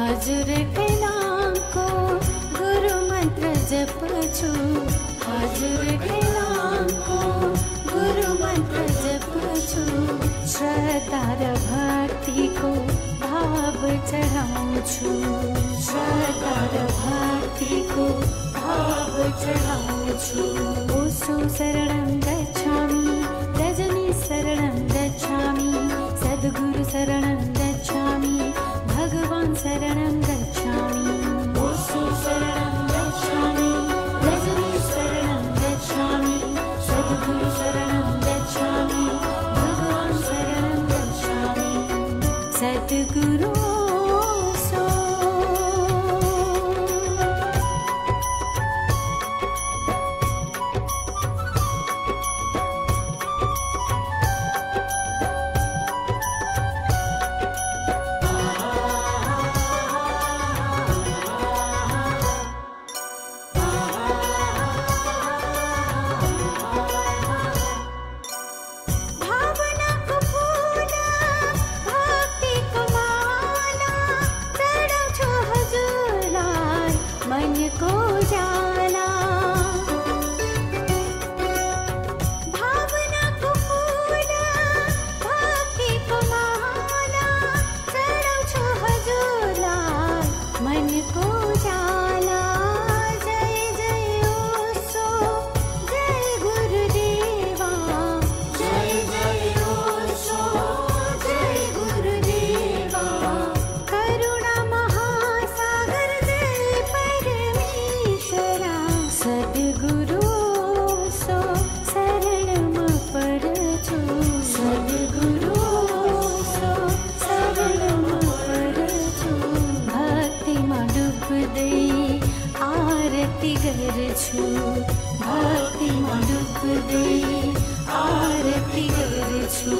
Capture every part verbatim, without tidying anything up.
हाजुर के नाम को गुरु मंत्र जपछु, हाजुर के नाम को गुरु मंत्र जपछु। श्रद्धा र भक्ति को भाव चढ़ाऊछु, श्रद्धा र भक्ति को भाव चढ़ाऊछु। ओषो शरणं गच्छामि, रजनी शरणं गच्छामि, सद्गुरु शरणं गच्छामि, भगवान शरणं गच्छामि। ओषो शरणं गच्छामि, रजनी शरणं गच्छामि, सद्गुरु शरणं गच्छामि, भगवान शरणं गच्छामि। सद्गुरु भक्ति डूब दे आरती करछु।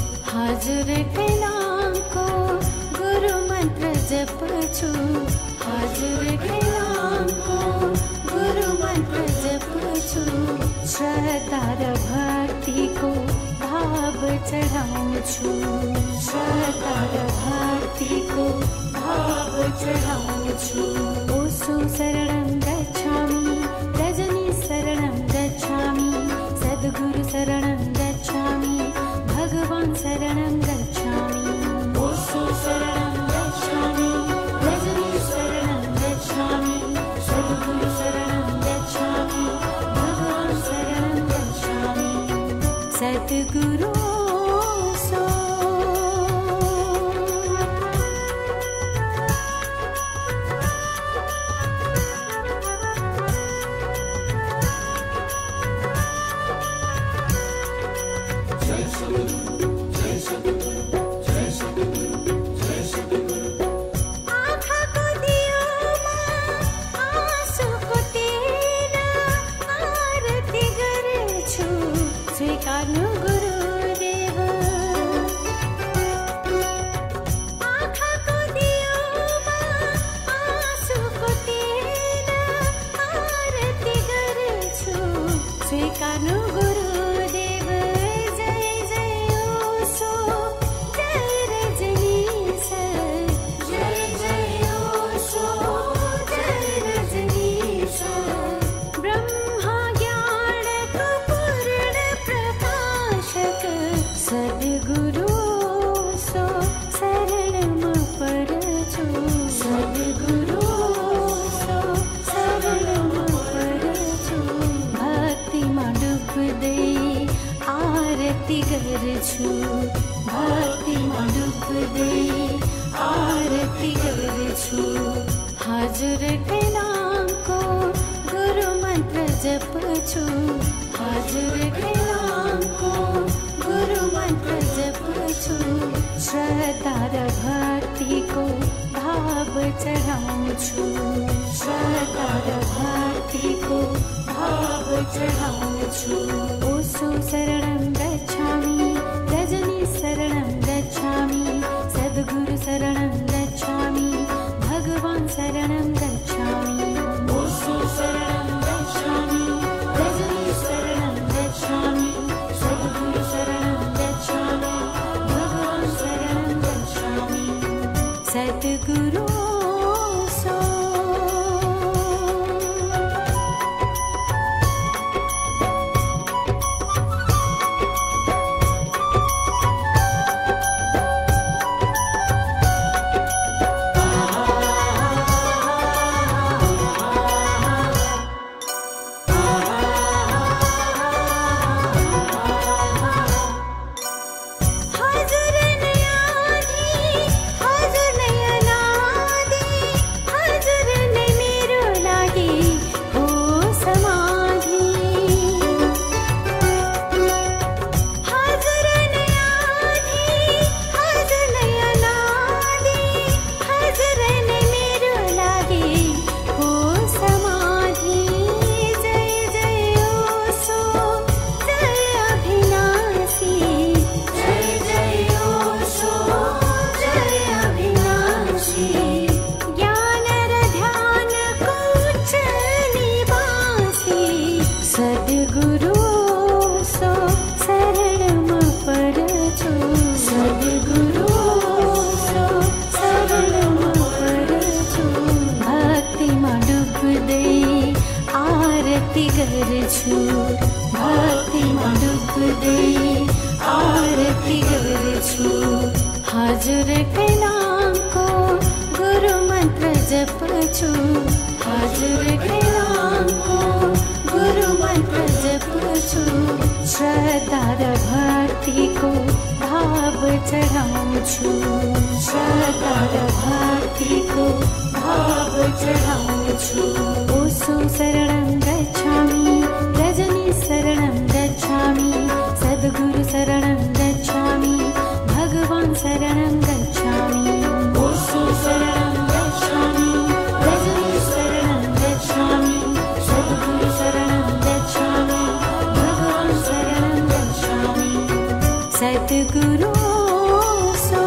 हाजुर के नाम को गुरु मंत्र जपछु, हाजुर के नाम को गुरु मंत्र जपछु। श्रद्धा र भक्ति को भाव चढ़ाऊछु, श्रद्धा र भक्ति को भाव चढ़ाऊछु। ओषो शरणं गच्छामि, रजनी शरणं गच्छामि, सद्गुरु शरणं गच्छामि, भगवान शरणं गच्छामि। ओषो शरणं गच्छामि, रजनी शरणं गच्छामि, सद्गुरु शरणं गच्छामि, भगवान शरणं गच्छामि। सद्गुरु करछु, भक्ति डूब दे आरती करछु। हाजुर के नाम को गुरु मंत्र जपछु, हाजुर के नाम को गुरु मंत्र जपछु। श्रद्धा र भक्ति को भाव चढ़ाऊछु, श्रद्धा र भक्ति को भाव चढ़ाऊछु। ओषो शरणं गच्छामि, रजनी शरणं गच्छामि, सद्गुरु शरणं गच्छामि, भगवान शरणं गच्छामि। ओषो शरणं गच्छामि, रजनी शरणं गच्छामि, सद्गुरु शरणं गच्छामि, भगवान शरणं गच्छामि। सद्गुरु जपछु हाजुर कैलांको गुरु मंत्र जपछु श्रद्धा र भक्ति को भाव चढ़ाऊं छु श्रद्धा र भक्ति को भाव चढ़ाऊं छु ओषो शरणं गच्छामि रजनी शरणं गच्छामि सद्गुरु शरणं गच्छामि भगवान शरणं गच्छामि ओषो शरणं गच्छामि रजनी शरणं गच्छामि सद्गुरु शरणं गच्छामि भगवान शरणं गच्छामि सद्गुरु सो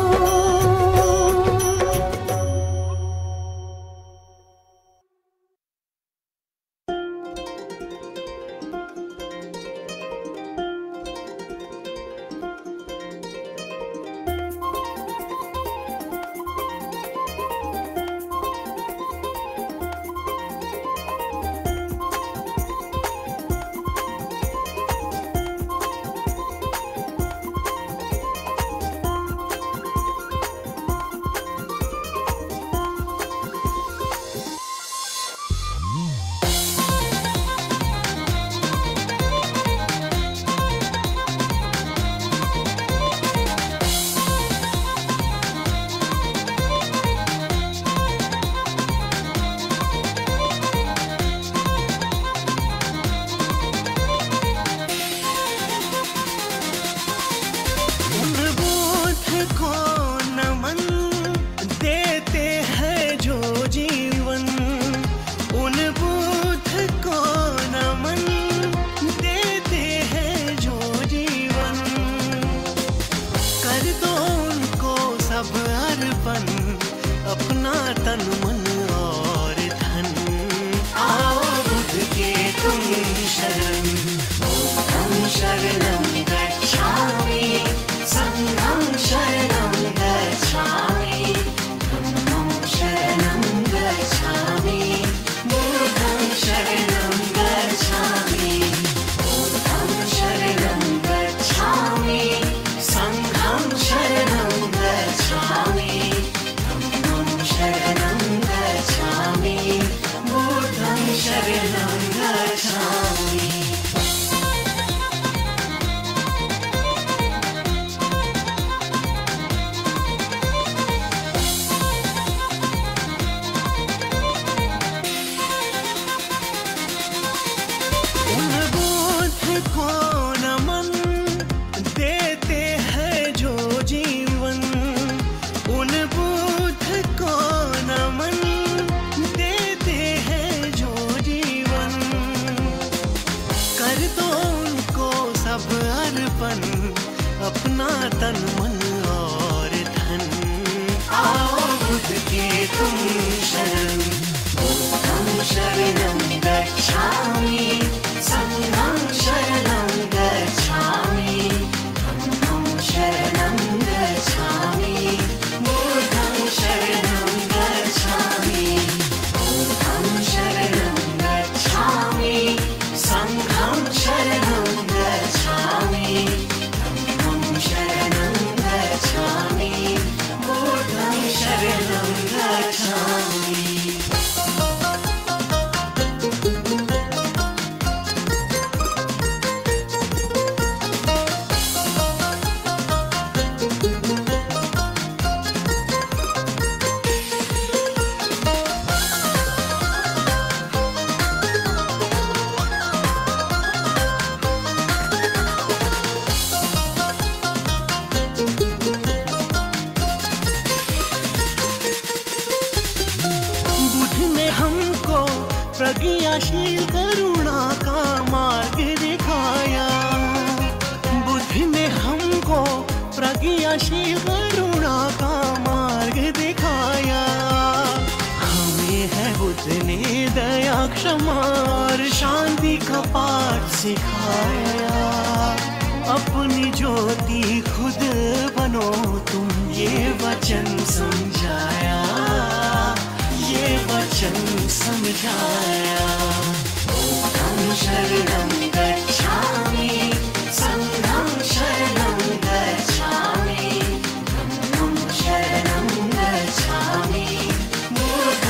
प्रज्ञाशील करुणा का मार्ग दिखाया बुद्ध ने हमको प्रज्ञाशील करुणा का मार्ग दिखाया हमें है बुद्ध ने दया क्षमा और शांति का पाठ सिखाया अपनी ज्योति खुद बनो तुम ये वचन समझाया ये वचन समझाया ओम शरणं गच्छामि संघं शरणं गच्छामि धम्मं शरणं गच्छामि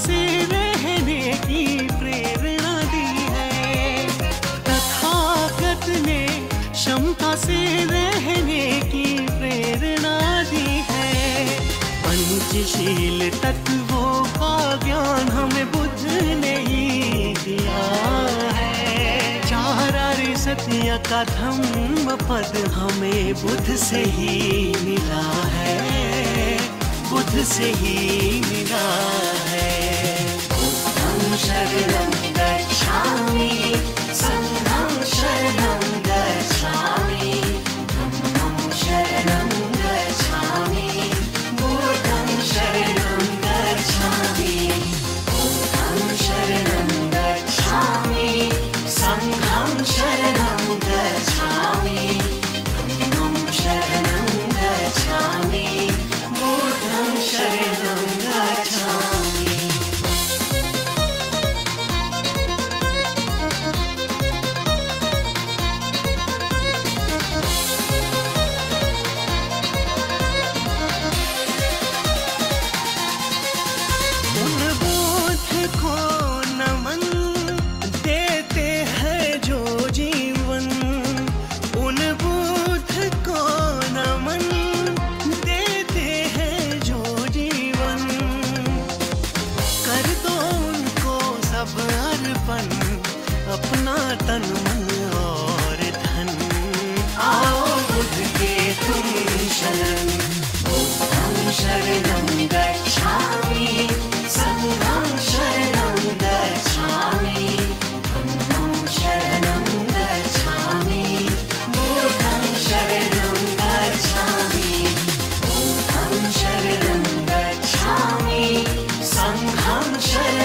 से रहने की प्रेरणा दी है। तथागत ने क्षमता से रहने की प्रेरणा दी है। पंचशील तत्वों का ज्ञान हमें बुद्ध ने ही दिया है। चार आर्य सत्य का धम्म पद हमें बुद्ध से ही मिला है, बुद्ध से ही मिला है। बुद्धं शरणं गच्छामि, संघं शरणं गच्छामि, धम्मं शरणं गच्छामि, बुद्धं शरणं गच्छामि। बुद्धं शरणं गच्छामि, संघं शरणं गच्छामि, धम्मं शरणं गच्छामि, बुद्धं शरणं गच्छामि। उन बुद्ध को नमन देते हैं जो जीवन, उन बुद्ध को नमन देते हैं जो जीवन। कर दो उनको सब अर्पण, अपना तन मन और धन। आओ बुद्ध के तुम शरण। बुद्धं शरणं गच्छामि, संघं शरणं गच्छामि, धम्मं शरणं गच्छामि, बुद्धं शरणं गच्छामि। बुद्धं शरणं गच्छामि, संघं शरणं